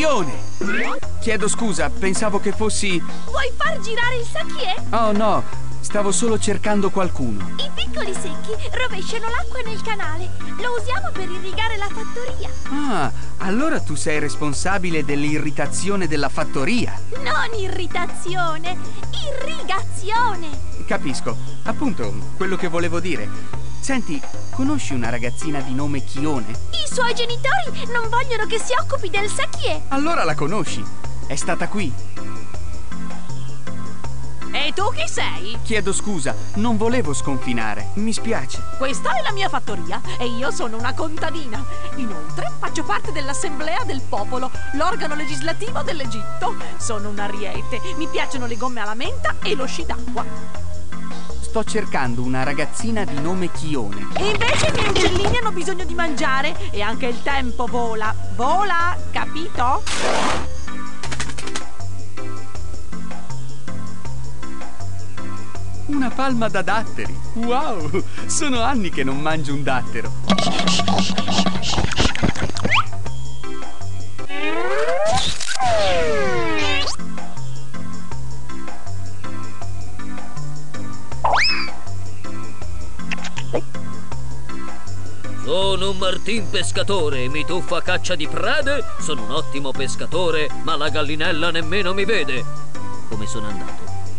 Chione! Chiedo scusa, pensavo che fossi... Vuoi far girare il sakié? Oh no, stavo solo cercando qualcuno. I piccoli secchi rovesciano l'acqua nel canale. Lo usiamo per irrigare la fattoria. Ah, allora tu sei responsabile dell'irritazione della fattoria. Non irritazione, irrigazione. Capisco, appunto, quello che volevo dire. Senti, conosci una ragazzina di nome Chione? I suoi genitori non vogliono che si occupi del sakié. Allora la conosci? È stata qui. E tu chi sei? Chiedo scusa, non volevo sconfinare. Mi spiace. Questa è la mia fattoria e io sono una contadina. Inoltre faccio parte dell'Assemblea del Popolo, l'organo legislativo dell'Egitto. Sono un ariete, mi piacciono le gomme alla menta e lo sci d'acqua. Sto cercando una ragazzina di nome Chione. E invece i miei uccellini hanno bisogno di mangiare e anche il tempo vola. Vola, capito? Una palma da datteri. Wow, sono anni che non mangio un dattero. Sono un Martin pescatore, mi tuffa a caccia di prede. Sono un ottimo pescatore, ma la gallinella nemmeno mi vede. Come sono andato?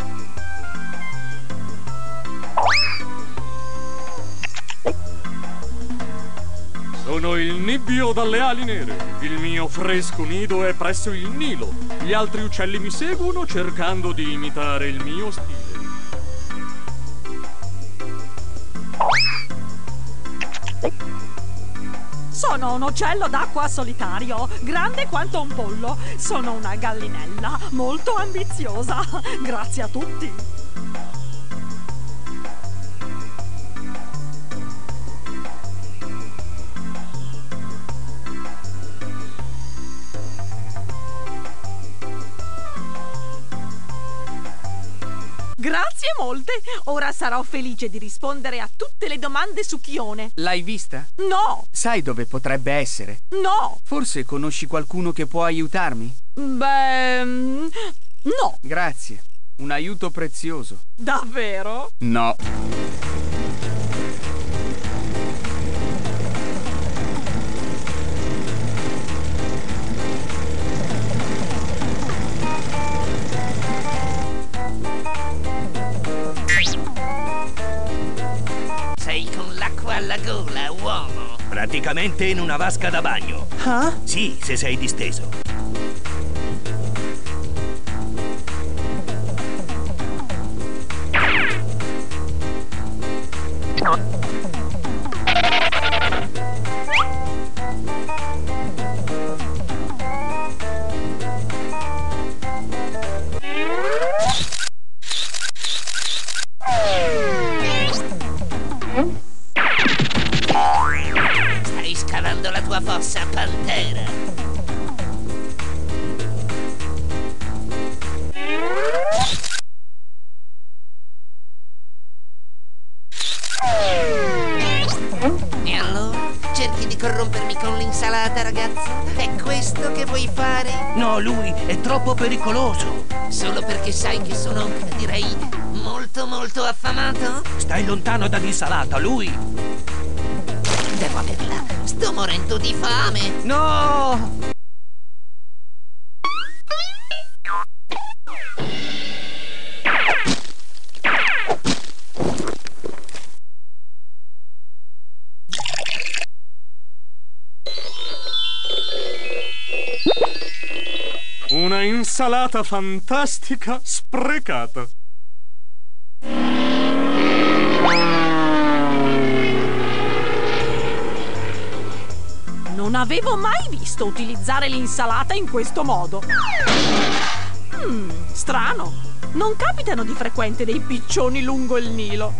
Sono il Nibbio dalle ali nere. Il mio fresco nido è presso il Nilo. Gli altri uccelli mi seguono cercando di imitare il mio stile. Sono un uccello d'acqua solitario, grande quanto un pollo. Sono una gallinella molto ambiziosa. Grazie a tutti. Grazie molte. Ora sarò felice di rispondere a tutte le domande su Chione. L'hai vista? No. Sai dove potrebbe essere? No. Forse conosci qualcuno che può aiutarmi? Beh, no. Grazie. Un aiuto prezioso. Davvero? No. Sei con l'acqua alla gola, uomo. Praticamente in una vasca da bagno. Ah? Sì, se sei disteso. Stai scavando la tua fossa, pantera. E allora? Cerchi di corrompermi con l'insalata, ragazzo? È questo che vuoi fare? No, lui è troppo pericoloso. Solo perché sai che sono, direi, molto affamato? Stai lontano dall'insalata, lui. Devo averla. Sto morendo di fame. No! Una insalata fantastica sprecata. Non avevo mai visto utilizzare l'insalata in questo modo. Strano. Non capitano di frequente dei piccioni lungo il Nilo.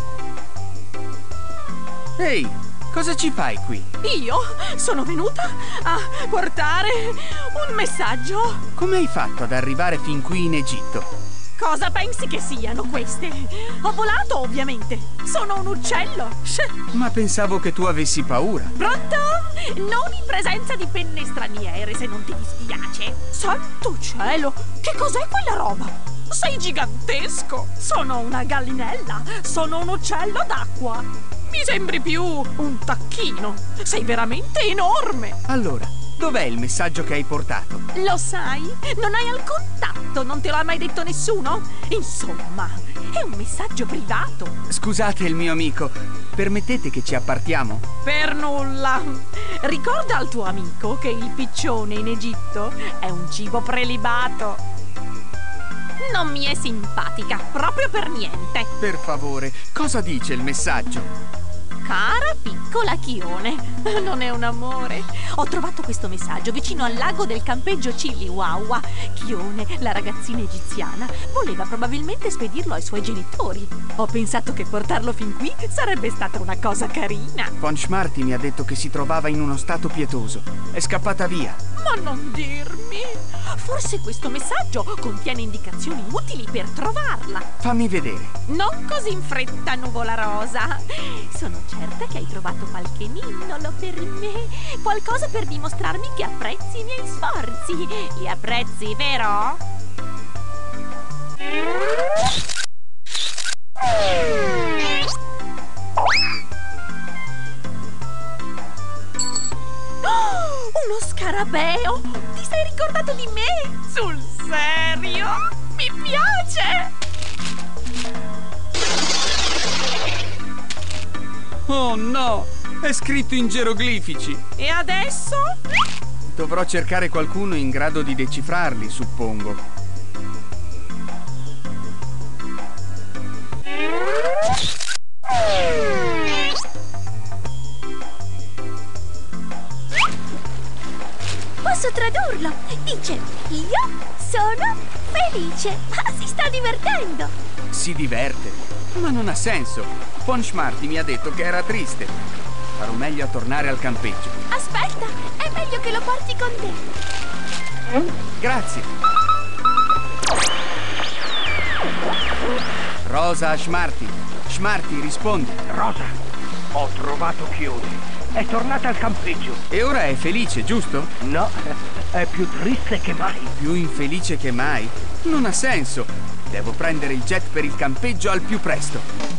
Ehi, cosa ci fai qui? Io sono venuta a portare un messaggio. Come hai fatto ad arrivare fin qui in Egitto? Cosa pensi che siano queste? Ho volato, ovviamente. Sono un uccello. Ma pensavo che tu avessi paura. Pronto? Non in presenza di penne straniere, se non ti dispiace. Santo cielo, che cos'è quella roba? Sei gigantesco. Sono una gallinella. Sono un uccello d'acqua. Mi sembri più un tacchino. Sei veramente enorme. Allora, dov'è il messaggio che hai portato? Lo sai? Non hai alcun tatto, non te l'ha mai detto nessuno? Insomma, è un messaggio privato. Scusate il mio amico, permettete che ci appartiamo? Per nulla. Ricorda al tuo amico che il piccione in Egitto è un cibo prelibato. Non mi è simpatica, proprio per niente. Per favore, cosa dice il messaggio? Cara piccola Chione, non è un amore? Ho trovato questo messaggio vicino al lago del campeggio Chiliwawa. Chione, la ragazzina egiziana, voleva probabilmente spedirlo ai suoi genitori. Ho pensato che portarlo fin qui sarebbe stata una cosa carina. Von Schmarti mi ha detto che si trovava in uno stato pietoso. È scappata via. Ma non dirmi! Forse questo messaggio contiene indicazioni utili per trovarla. Fammi vedere. Non così in fretta, nuvola rosa. Sono certa che hai trovato qualche ninnolo per me. Qualcosa per dimostrarmi che apprezzi i miei sforzi. Li apprezzi, vero? Oh, uno scarabeo! Ti sei ricordato di me? Sul serio? Mi piace! Oh no, è scritto in geroglifici. E adesso? Dovrò cercare qualcuno in grado di decifrarli, suppongo. Posso tradurlo. Dice: io sono felice. Ah, si sta divertendo. Si diverte, ma non ha senso. Von Schmarti mi ha detto che era triste. Farò meglio a tornare al campeggio. Aspetta, è meglio che lo porti con te. Grazie. Rosa Schmarti. Schmarti, rispondi. Rosa, ho trovato Chione. È tornata al campeggio. E ora è felice, giusto? No, è più triste che mai. Più infelice che mai? Non ha senso. Devo prendere il jet per il campeggio al più presto.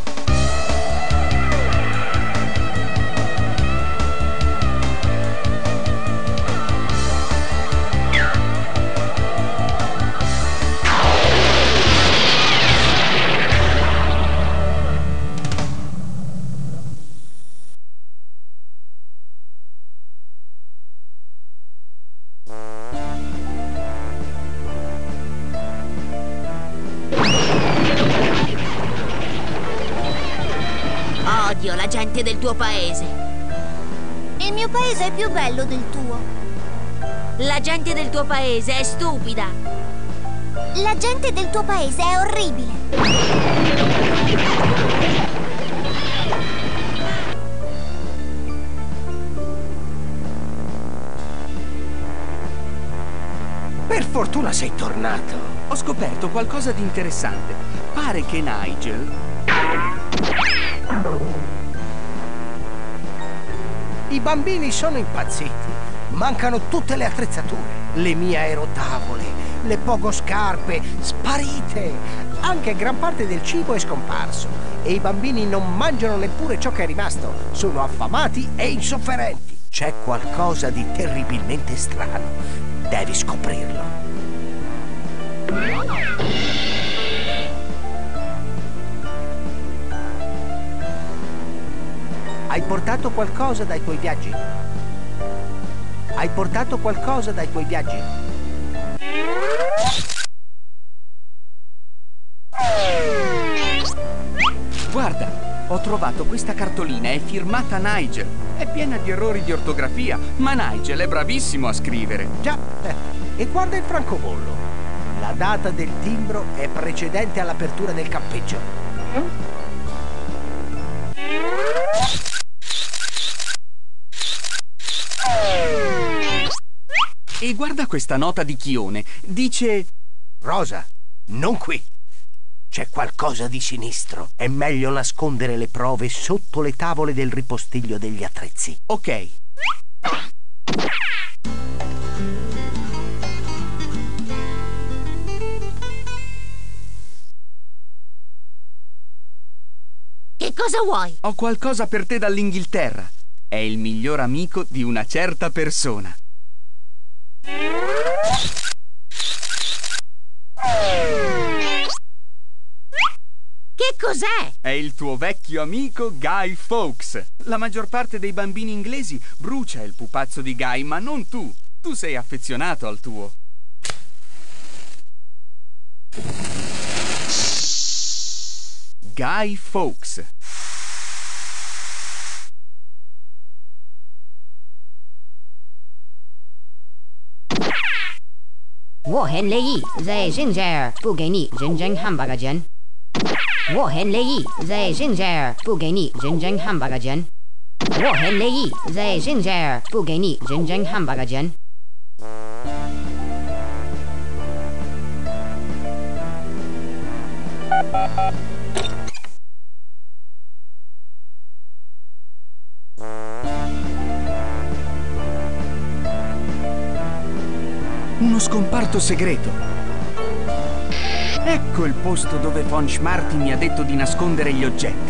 Odio la gente del tuo paese. Il mio paese è più bello del tuo. La gente del tuo paese è stupida. La gente del tuo paese è orribile. Per fortuna sei tornato. Ho scoperto qualcosa di interessante. Pare che Nigel... I bambini sono impazziti. Mancano tutte le attrezzature. Le mie aerotavole, le pogoscarpe, sparite. Anche gran parte del cibo è scomparso. E i bambini non mangiano neppure ciò che è rimasto. Sono affamati e insofferenti. C'è qualcosa di terribilmente strano. Devi scoprirlo. Hai portato qualcosa dai tuoi viaggi? Hai portato qualcosa dai tuoi viaggi? Guarda, ho trovato questa cartolina, è firmata Nigel. È piena di errori di ortografia, ma Nigel è bravissimo a scrivere. Già, e guarda il francobollo. La data del timbro è precedente all'apertura del campeggio. E guarda questa nota di Chione. Dice... Rosa, Non qui. C'è qualcosa di sinistro. È meglio nascondere le prove sotto le tavole del ripostiglio degli attrezzi. Ok. Che cosa vuoi? Ho qualcosa per te dall'Inghilterra. È il miglior amico di una certa persona. Che cos'è? È il tuo vecchio amico Guy Fawkes. La maggior parte dei bambini inglesi brucia il pupazzo di Guy, ma non tu. Tu sei affezionato al tuo. Guy Fawkes. 我很乐意在现在不给你认真汉堡钱。我很乐意在现在不给你认真汉堡钱。我很乐意在现在不给你认真汉堡钱。 Uno scomparto segreto. Ecco il posto dove von Schmarti mi ha detto di nascondere gli oggetti.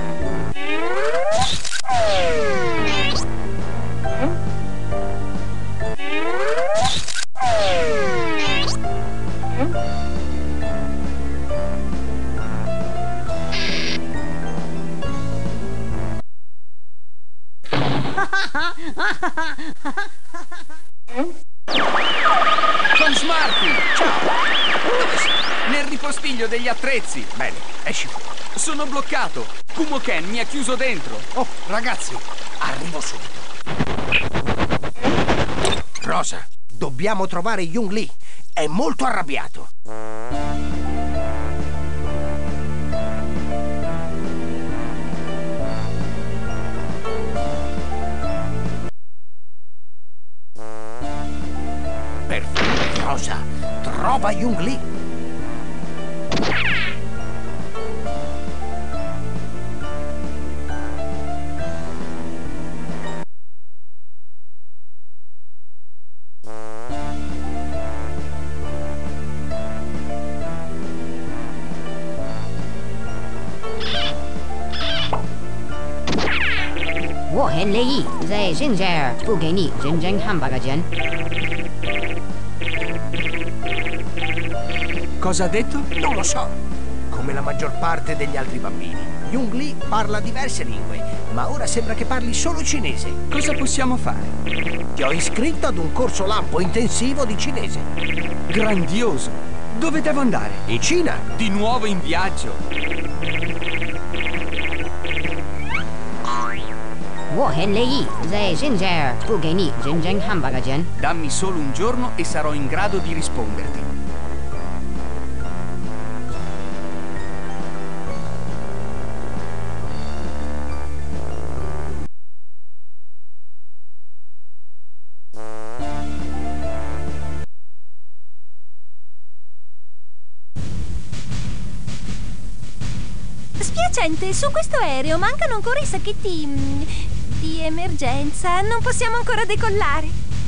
Von Schmarti! Ciao! Dove sei? Nel ripostiglio degli attrezzi. Bene, esci fuori. Sono bloccato. Kumo Ken mi ha chiuso dentro. Oh, ragazzi, arrivo subito. Rosa, dobbiamo trovare Jung Lee. È molto arrabbiato. Perfetto, Rosa. Trova Jung Lee. Lei, sei sincero, tu che ni真hamburger钱. Cosa ha detto? Non lo so. Come la maggior parte degli altri bambini. Jung Lee parla diverse lingue, ma ora sembra che parli solo cinese. Cosa possiamo fare? Ti ho iscritto ad un corso lampo intensivo di cinese. Grandioso! Dove devo andare? In Cina. Di nuovo in viaggio. 我很乐意在现在不给你认真hamburger钱. Dammi solo un giorno e sarò in grado di risponderti. Spiacente, su questo aereo mancano ancora i sacchetti di emergenza. Non possiamo ancora decollare.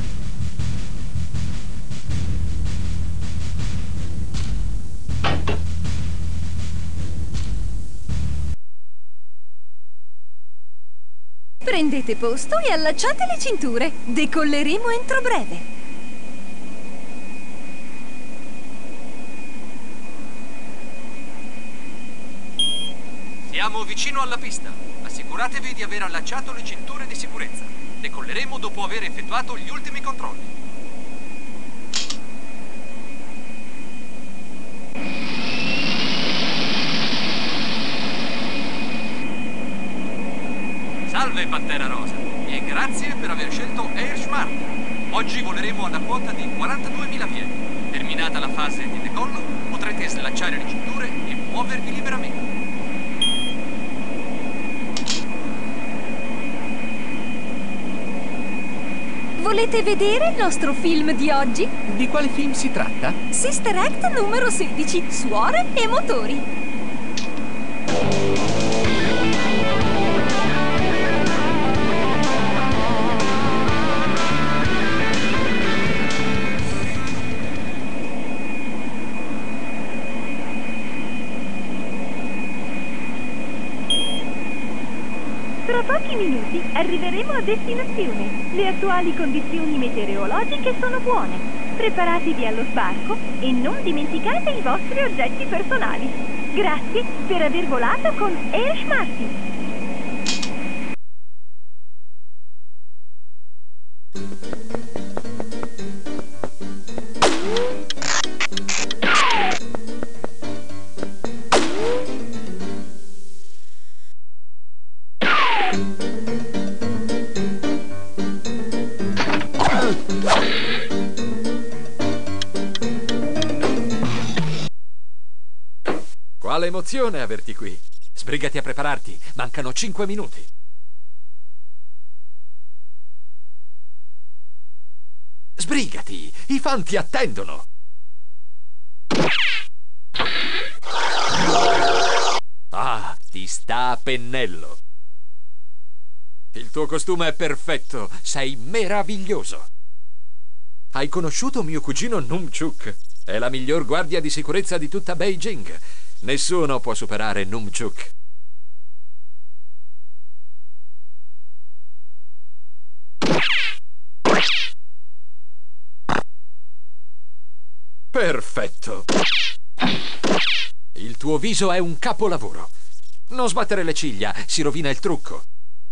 Prendete posto e allacciate le cinture. Decolleremo entro breve. Siamo vicino alla pista. Assicuratevi di aver allacciato le cinture di sicurezza. Decolleremo dopo aver effettuato gli ultimi controlli. Salve, Pantera Rosa, e grazie per aver scelto Air Smart. Oggi voleremo alla quota di 42.000 piedi. Terminata la fase di decollo, potrete slacciare le cinture e muovervi liberamente. Volete vedere il nostro film di oggi? Di quale film si tratta? Sister Act numero 16, Suore e motori. Tra pochi minuti arriveremo a destinazione. Le attuali condizioni meteorologiche sono buone. Preparatevi allo sbarco e non dimenticate i vostri oggetti personali. Grazie per aver volato con Air Schmarti. Quale emozione averti qui. Sbrigati a prepararti, mancano 5 minuti. Sbrigati, i fan ti attendono. Ah, ti sta a pennello. Il tuo costume è perfetto, sei meraviglioso. Hai conosciuto mio cugino Numchuk? È la miglior guardia di sicurezza di tutta Beijing. Nessuno può superare Numchuk. Perfetto. Il tuo viso è un capolavoro. Non sbattere le ciglia, si rovina il trucco.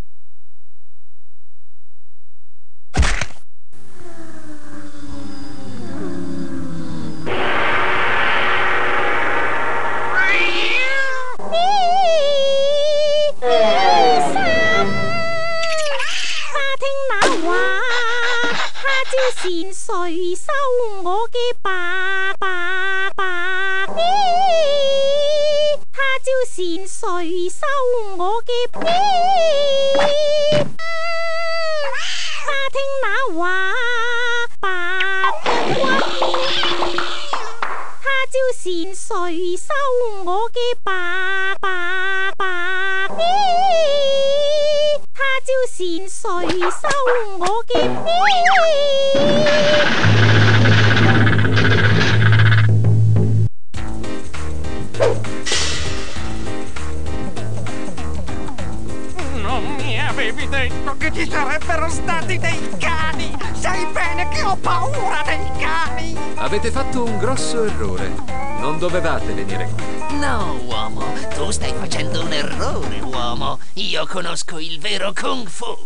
Non mi avevi detto che ci sarebbero stati dei cani! Sai bene che ho paura dei cani! Avete fatto un grosso errore. Non dovevate venire qui. No, uomo, tu stai facendo un errore, uomo. Io conosco il vero Kung Fu.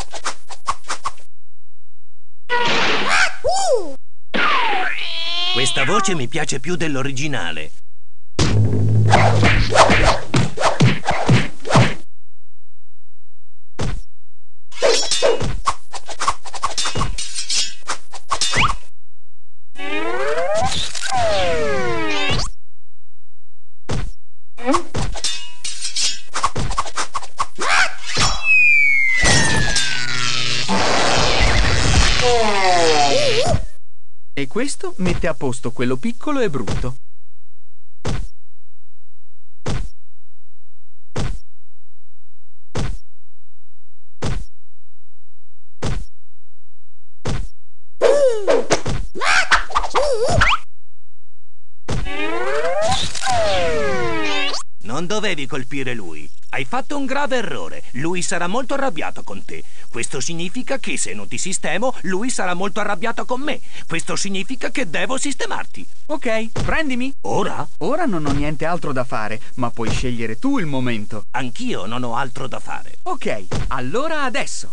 Questa voce mi piace più dell'originale. E questo mette a posto quello piccolo e brutto. Non dovevi colpire lui. Hai fatto un grave errore. Lui sarà molto arrabbiato con te. Questo significa che se non ti sistemo, lui sarà molto arrabbiato con me. Questo significa che devo sistemarti. Ok, prendimi. Ora? Ora non ho niente altro da fare, ma puoi scegliere tu il momento. Anch'io non ho altro da fare. Ok, allora adesso.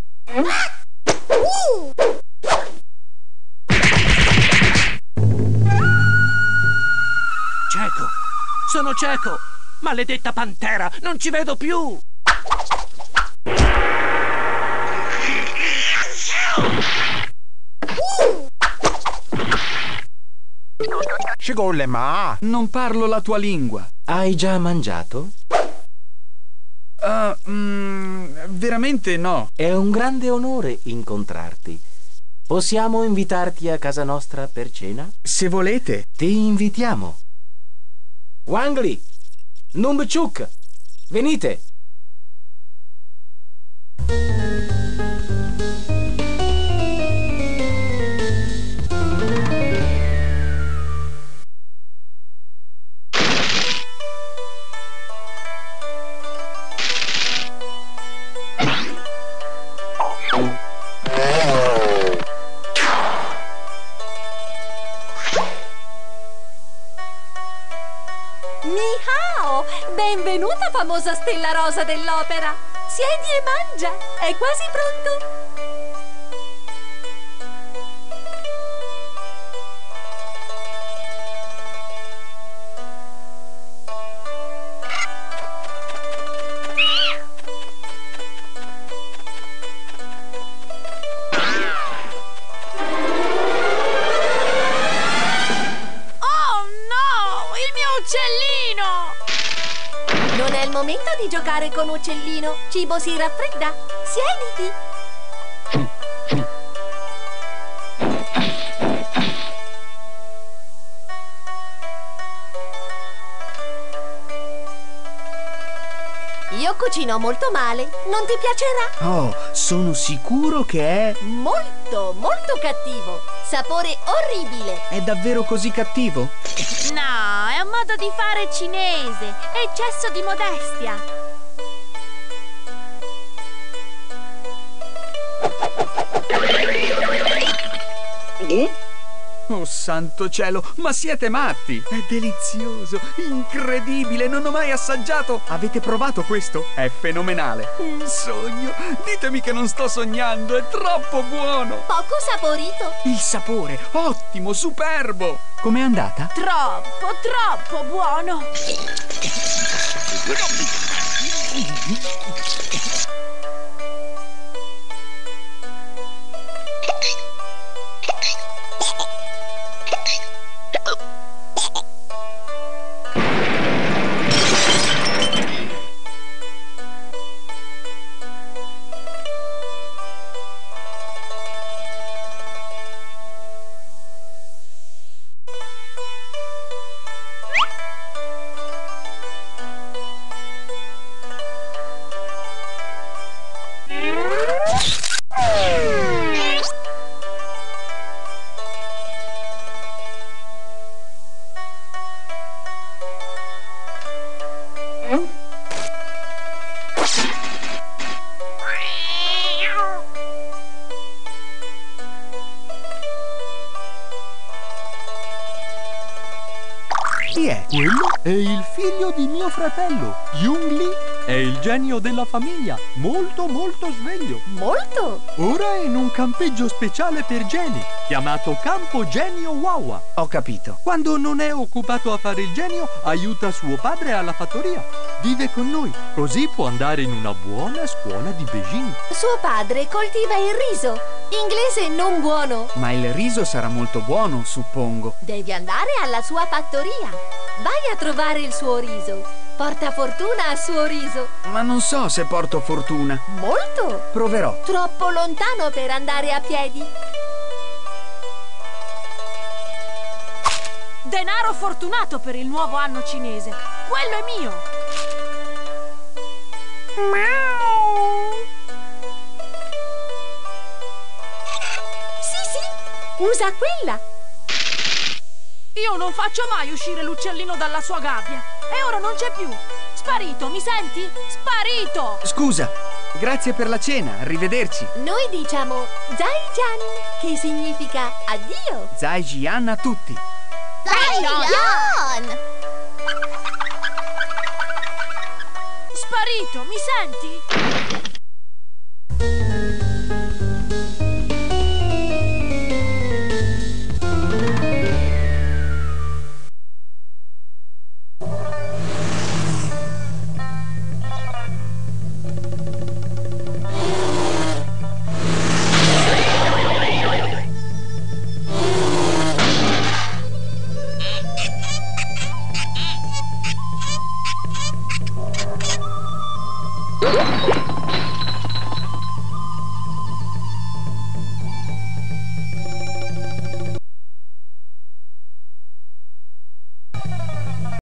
Cieco! Sono cieco! Maledetta pantera, non ci vedo più! Shigolema! Non parlo la tua lingua. Hai già mangiato? Veramente no. È un grande onore incontrarti. Possiamo invitarti a casa nostra per cena? Se volete. Ti invitiamo. Wangli, Numbchuk, venite. Benvenuta, famosa stella rosa dell'opera! Siedi e mangia! È quasi pronto! Oh no! Il mio uccellino! Non è il momento di giocare con uccellino. Cibo si raffredda. Siediti. Io cucino molto male. Non ti piacerà? Oh, sono sicuro che è... Molto, molto cattivo. Sapore orribile. È davvero così cattivo? No, è un modo di fare cinese. Eccesso di modestia. Oh, santo cielo, ma siete matti! È delizioso, incredibile, non ho mai assaggiato! Avete provato questo? È fenomenale! Un sogno! Ditemi che non sto sognando, è troppo buono! Poco saporito. Il sapore, ottimo, superbo! Com'è andata? Troppo, troppo buono! Chi è? Quello è il figlio di mio fratello, Jung Lee. È il genio della famiglia, molto molto sveglio. Molto? Ora è in un campeggio speciale per geni, chiamato Campo Genio Wawa. Ho capito. Quando non è occupato a fare il genio, aiuta suo padre alla fattoria. Vive con noi, così può andare in una buona scuola di Beijing. Suo padre coltiva il riso. Inglese non buono. Ma il riso sarà molto buono, suppongo. Devi andare alla sua fattoria. Vai a trovare il suo riso. Porta fortuna al suo riso. Ma non so se porto fortuna. Molto. Proverò. Troppo lontano per andare a piedi. Denaro fortunato per il nuovo anno cinese. Quello è mio. Sì, usa quella. Io non faccio mai uscire l'uccellino dalla sua gabbia. E ora non c'è più. Sparito, mi senti? Sparito! Scusa, grazie per la cena, arrivederci. Noi diciamo Zaijian, che significa addio. Zaijian a tutti. Zaijian! Sparito, mi senti?